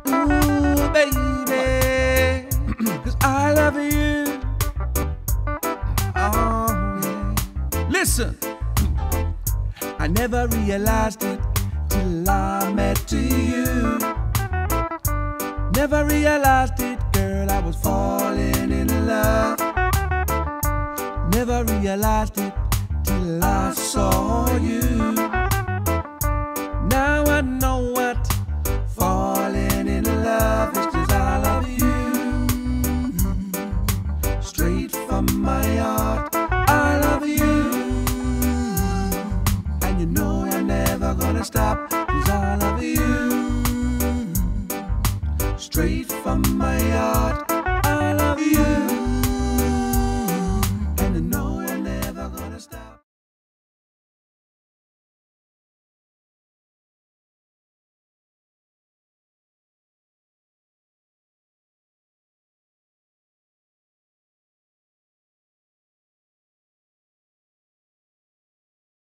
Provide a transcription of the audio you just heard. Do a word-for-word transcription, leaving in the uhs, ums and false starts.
Ooh, baby, 'cause I love you. Oh, yeah. Listen, I never realized it till I met you. Never realized it, girl, I was falling in love. Never realized it till I saw you. Now I know what falling in love is, 'cause I love you. Straight from my heart, I love you. And you know I'm never gonna stop, 'cause I love you. Straight from my heart.